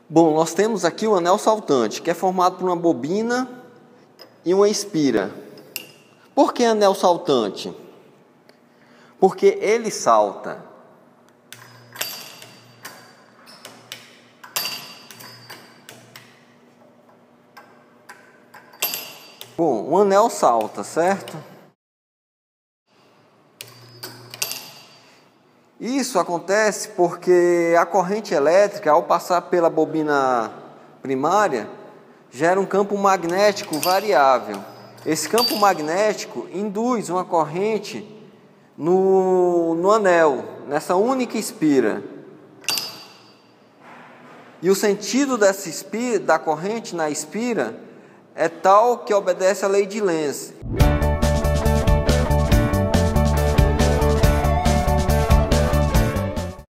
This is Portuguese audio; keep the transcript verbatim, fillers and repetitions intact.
Bom, nós temos aqui o anel saltante, que é formado por uma bobina e uma espira. Por que anel saltante? Porque ele salta. Bom, o anel salta, certo? Isso acontece porque a corrente elétrica, ao passar pela bobina primária, gera um campo magnético variável. Esse campo magnético induz uma corrente no, no anel, nessa única espira. E o sentido dessa espira, da corrente na espira é tal que obedece à lei de Lenz.